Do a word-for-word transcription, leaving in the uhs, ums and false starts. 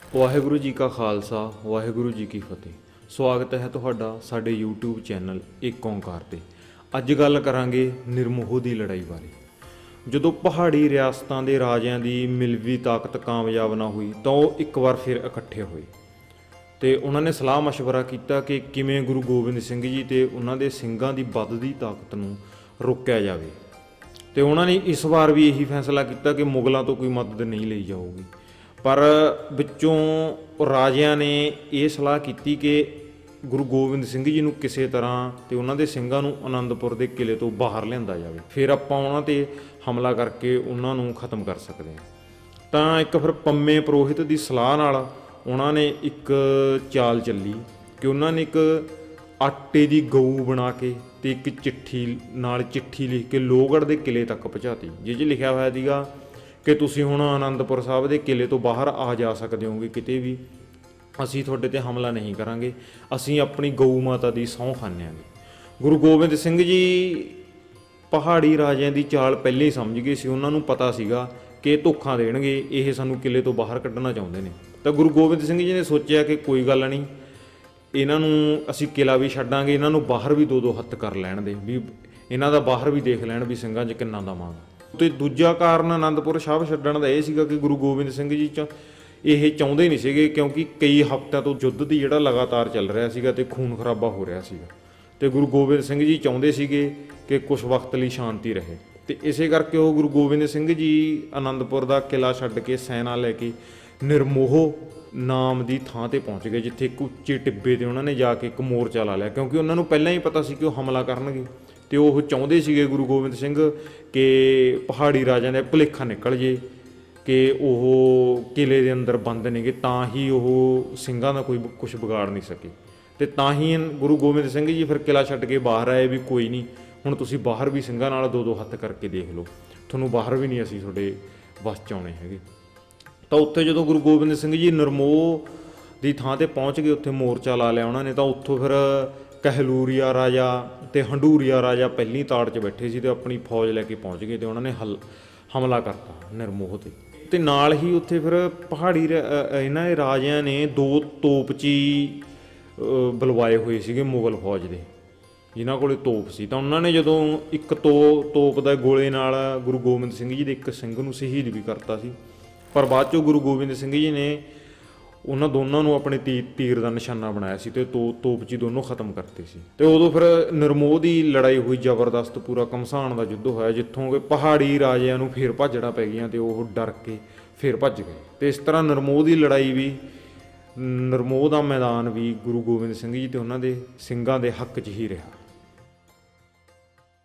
ਵਾਹਿਗੁਰੂ ਜੀ ਕਾ ਖਾਲਸਾ ਵਾਹਿਗੁਰੂ ਜੀ ਕੀ ਫਤਿਹ। ਸਵਾਗਤ ਹੈ ਤੁਹਾਡਾ ਸਾਡੇ YouTube ਚੈਨਲ ਏਕ ਓਂਕਾਰ 'ਤੇ। ਅੱਜ ਗੱਲ ਕਰਾਂਗੇ ਨਿਰਮੋਹ ਦੀ ਲੜਾਈ ਬਾਰੇ। ਜਦੋਂ ਪਹਾੜੀ ਰਿਆਸਤਾਂ ਦੇ ਰਾਜਿਆਂ ਦੀ ਮਿਲਵੀ ਤਾਕਤ ਕਾਮਯਾਬ ਨਾ ਹੋਈ ਤਾਂ ਉਹ ਇੱਕ ਵਾਰ ਫਿਰ ਇਕੱਠੇ ਹੋਏ ਅਤੇ ਉਹਨਾਂ ਨੇ ਸਲਾਹ ਮਸ਼ਵਰਾ ਕੀਤਾ ਕਿ ਕਿਵੇਂ ਗੁਰੂ ਗੋਬਿੰਦ ਸਿੰਘ ਜੀ ਅਤੇ ਉਹਨਾਂ ਦੇ ਸਿੰਘਾਂ ਦੀ ਵੱਧਦੀ ਤਾਕਤ ਨੂੰ ਰੋਕਿਆ ਜਾਵੇ। ਅਤੇ ਉਹਨਾਂ ਨੇ ਇਸ ਵਾਰ ਵੀ ਇਹੀ ਫੈਸਲਾ ਕੀਤਾ ਕਿ ਮੁਗਲਾਂ ਤੋਂ ਕੋਈ ਮਦਦ ਨਹੀਂ ਲਈ ਜਾਊਗੀ। ਪਰ ਵਿੱਚੋਂ ਰਾਜਿਆਂ ਨੇ ਇਹ ਸਲਾਹ ਕੀਤੀ ਕਿ ਗੁਰੂ ਗੋਬਿੰਦ ਸਿੰਘ ਜੀ ਨੂੰ ਕਿਸੇ ਤਰ੍ਹਾਂ ਅਤੇ ਉਹਨਾਂ ਦੇ ਸਿੰਘਾਂ ਨੂੰ ਅਨੰਦਪੁਰ ਦੇ ਕਿਲ੍ਹੇ ਤੋਂ ਬਾਹਰ ਲਿਆਂਦਾ ਜਾਵੇ, ਫਿਰ ਆਪਾਂ ਉਹਨਾਂ 'ਤੇ ਹਮਲਾ ਕਰਕੇ ਉਹਨਾਂ ਨੂੰ ਖਤਮ ਕਰ ਸਕਦੇ ਹਾਂ। ਤਾਂ ਇੱਕ ਫਿਰ ਪੰਮੇ ਪੁਰੋਹਿਤ ਦੀ ਸਲਾਹ ਨਾਲ ਉਹਨਾਂ ਨੇ ਇੱਕ ਚਾਲ ਚੱਲੀ ਕਿ ਉਹਨਾਂ ਨੇ ਇੱਕ ਆਟੇ ਦੀ ਗਊ ਬਣਾ ਕੇ ਅਤੇ ਇੱਕ ਚਿੱਠੀ ਨਾਲ ਚਿੱਠੀ ਲਿਖ ਕੇ ਲੋਹਗੜ੍ਹ ਦੇ ਕਿਲ੍ਹੇ ਤੱਕ ਪਹੁੰਚਾਤੀ, ਜਿਸ 'ਚ ਲਿਖਿਆ ਹੋਇਆ ਸੀਗਾ ਕਿ ਤੁਸੀਂ ਹੁਣ ਅਨੰਦਪੁਰ ਸਾਹਿਬ ਦੇ ਕਿਲ੍ਹੇ ਤੋਂ ਬਾਹਰ ਆ ਜਾ ਸਕਦੇ ਹੋਗੇ ਕਿਤੇ ਵੀ, ਅਸੀਂ ਤੁਹਾਡੇ 'ਤੇ ਹਮਲਾ ਨਹੀਂ ਕਰਾਂਗੇ, ਅਸੀਂ ਆਪਣੀ ਗਊ ਮਾਤਾ ਦੀ ਸਹੁੰ ਖਾਂਦੇ ਆਂਗੇ। ਗੁਰੂ ਗੋਬਿੰਦ ਸਿੰਘ ਜੀ ਪਹਾੜੀ ਰਾਜਿਆਂ ਦੀ ਚਾਲ ਪਹਿਲੇ ਹੀ ਸਮਝ ਗਏ ਸੀ। ਉਹਨਾਂ ਨੂੰ ਪਤਾ ਸੀਗਾ ਕਿ ਇਹ ਧੋਖਾ ਦੇਣਗੇ, ਇਹ ਸਾਨੂੰ ਕਿਲ੍ਹੇ ਤੋਂ ਬਾਹਰ ਕੱਢਣਾ ਚਾਹੁੰਦੇ ਨੇ। ਤਾਂ ਗੁਰੂ ਗੋਬਿੰਦ ਸਿੰਘ ਜੀ ਨੇ ਸੋਚਿਆ ਕਿ ਕੋਈ ਗੱਲ ਨਹੀਂ, ਇਹਨਾਂ ਨੂੰ ਅਸੀਂ ਕਿਲ੍ਹਾ ਵੀ ਛੱਡਾਂਗੇ, ਇਹਨਾਂ ਨੂੰ ਬਾਹਰ ਵੀ ਦੋ ਦੋ ਹੱਥ ਕਰ ਲੈਣ ਦੇ, ਵੀ ਇਹਨਾਂ ਦਾ ਬਾਹਰ ਵੀ ਦੇਖ ਲੈਣ ਵੀ ਸਿੰਘਾਂ 'ਚ ਕਿੰਨਾ ਦਵਾਂਗਾ। ਅਤੇ ਦੂਜਾ ਕਾਰਨ ਅਨੰਦਪੁਰ ਸਾਹਿਬ ਛੱਡਣ ਦਾ ਇਹ ਸੀਗਾ ਕਿ ਗੁਰੂ ਗੋਬਿੰਦ ਸਿੰਘ ਜੀ 'ਚ ਇਹ ਚਾਹੁੰਦੇ ਨਹੀਂ ਸੀਗੇ, ਕਿਉਂਕਿ ਕਈ ਹਫ਼ਤਿਆਂ ਤੋਂ ਯੁੱਧ ਦੀ ਜਿਹੜਾ ਲਗਾਤਾਰ ਚੱਲ ਰਿਹਾ ਸੀਗਾ ਅਤੇ ਖੂਨ ਖਰਾਬਾ ਹੋ ਰਿਹਾ ਸੀਗਾ, ਅਤੇ ਗੁਰੂ ਗੋਬਿੰਦ ਸਿੰਘ ਜੀ ਚਾਹੁੰਦੇ ਸੀਗੇ ਕਿ ਕੁਛ ਵਕਤ ਲਈ ਸ਼ਾਂਤੀ ਰਹੇ। ਅਤੇ ਇਸੇ ਕਰਕੇ ਉਹ ਗੁਰੂ ਗੋਬਿੰਦ ਸਿੰਘ ਜੀ ਅਨੰਦਪੁਰ ਦਾ ਕਿਲ੍ਹਾ ਛੱਡ ਕੇ ਸੈਨਾ ਲੈ ਕੇ ਨਿਰਮੋਹ ਨਾਮ ਦੀ ਥਾਂ 'ਤੇ ਪਹੁੰਚ ਗਏ, ਜਿੱਥੇ ਇੱਕ ਉੱਚੇ ਟਿੱਬੇ 'ਤੇ ਉਹਨਾਂ ਨੇ ਜਾ ਕੇ ਇੱਕ ਮੋਰਚਾ ਲਾ ਲਿਆ, ਕਿਉਂਕਿ ਉਹਨਾਂ ਨੂੰ ਪਹਿਲਾਂ ਹੀ ਪਤਾ ਸੀ ਕਿ ਉਹ ਹਮਲਾ ਕਰਨਗੇ। ਅਤੇ ਉਹ ਚਾਹੁੰਦੇ ਸੀਗੇ ਗੁਰੂ ਗੋਬਿੰਦ ਸਿੰਘ ਕਿ ਪਹਾੜੀ ਰਾਜਿਆਂ ਦਾ ਭੁਲੇਖਾ ਨਿਕਲ ਜੇ ਕਿ ਉਹ ਕਿਲ੍ਹੇ ਦੇ ਅੰਦਰ ਬੰਦ ਨੇਗੇ, ਤਾਂ ਹੀ ਉਹ ਸਿੰਘਾਂ ਦਾ ਕੋਈ ਕੁਛ ਵਿਗਾੜ ਨਹੀਂ ਸਕੇ। ਅਤੇ ਤਾਂ ਹੀ ਗੁਰੂ ਗੋਬਿੰਦ ਸਿੰਘ ਜੀ ਫਿਰ ਕਿਲ੍ਹਾ ਛੱਡ ਕੇ ਬਾਹਰ ਆਏ ਵੀ ਕੋਈ ਨਹੀਂ, ਹੁਣ ਤੁਸੀਂ ਬਾਹਰ ਵੀ ਸਿੰਘਾਂ ਨਾਲ ਦੋ ਦੋ ਹੱਥ ਕਰਕੇ ਦੇਖ ਲਓ, ਤੁਹਾਨੂੰ ਬਾਹਰ ਵੀ ਨਹੀਂ ਅਸੀਂ ਤੁਹਾਡੇ ਵੱਸ 'ਚ ਆਉਣੇ ਹੈਗੇ। ਤਾਂ ਉੱਥੇ ਜਦੋਂ ਗੁਰੂ ਗੋਬਿੰਦ ਸਿੰਘ ਜੀ ਨਿਰਮੋਹ ਦੀ ਥਾਂ 'ਤੇ ਪਹੁੰਚ ਗਏ, ਉੱਥੇ ਮੋਰਚਾ ਲਾ ਲਿਆ ਉਹਨਾਂ ਨੇ। ਤਾਂ ਉੱਥੋਂ ਫਿਰ ਕਹਿਲੂਰੀਆ ਰਾਜਾ ਅਤੇ ਹੰਡੂਰੀਆ ਰਾਜਾ ਪਹਿਲੀ ਤਾੜ 'ਚ ਬੈਠੇ ਸੀ ਅਤੇ ਆਪਣੀ ਫੌਜ ਲੈ ਕੇ ਪਹੁੰਚ ਗਏ ਅਤੇ ਉਹਨਾਂ ਨੇ ਹਲ ਹਮਲਾ ਕਰਤਾ ਨਿਰਮੋਹ 'ਤੇ। ਅਤੇ ਨਾਲ ਹੀ ਉੱਥੇ ਫਿਰ ਪਹਾੜੀ ਇਹਨਾਂ ਦੇ ਰਾਜਿਆਂ ਨੇ ਦੋ ਤੋਪਚੀ ਬੁਲਵਾਏ ਹੋਏ ਸੀਗੇ ਮੁਗਲ ਫੌਜ ਦੇ, ਜਿਨ੍ਹਾਂ ਕੋਲ ਤੋਪ ਸੀ। ਤਾਂ ਉਹਨਾਂ ਨੇ ਜਦੋਂ ਇੱਕ ਤੋ ਤੋਪ ਦਾ ਗੋਲੇ ਨਾਲ ਗੁਰੂ ਗੋਬਿੰਦ ਸਿੰਘ ਜੀ ਦੇ ਇੱਕ ਸਿੰਘ ਨੂੰ ਸ਼ਹੀਦ ਵੀ ਕਰਤਾ ਸੀ, ਪਰ ਬਾਅਦ 'ਚੋਂ ਗੁਰੂ ਗੋਬਿੰਦ ਸਿੰਘ ਜੀ ਨੇ ਉਹਨਾਂ ਦੋਨਾਂ ਨੂੰ ਆਪਣੇ ਤੀ ਤੀਰ ਦਾ ਨਿਸ਼ਾਨਾ ਬਣਾਇਆ ਸੀ ਅਤੇ ਤੋ ਤੋਪਚੀ ਦੋਨੋਂ ਖਤਮ ਕਰਤੇ ਸੀ। ਅਤੇ ਉਦੋਂ ਫਿਰ ਨਿਰਮੋਹ ਦੀ ਲੜਾਈ ਹੋਈ ਜ਼ਬਰਦਸਤ, ਪੂਰਾ ਘਮਸਾਨ ਦਾ ਯੁੱਧ ਹੋਇਆ, ਜਿੱਥੋਂ ਕਿ ਪਹਾੜੀ ਰਾਜਿਆਂ ਨੂੰ ਫਿਰ ਭੱਜਣਾ ਪੈ ਗਈਆਂ ਅਤੇ ਉਹ ਡਰ ਕੇ ਫਿਰ ਭੱਜ ਗਏ। ਅਤੇ ਇਸ ਤਰ੍ਹਾਂ ਨਿਰਮੋਹ ਦੀ ਲੜਾਈ ਵੀ, ਨਿਰਮੋਹ ਦਾ ਮੈਦਾਨ ਵੀ ਗੁਰੂ ਗੋਬਿੰਦ ਸਿੰਘ ਜੀ ਅਤੇ ਉਹਨਾਂ ਦੇ ਸਿੰਘਾਂ ਦੇ ਹੱਕ 'ਚ ਹੀ ਰਿਹਾ।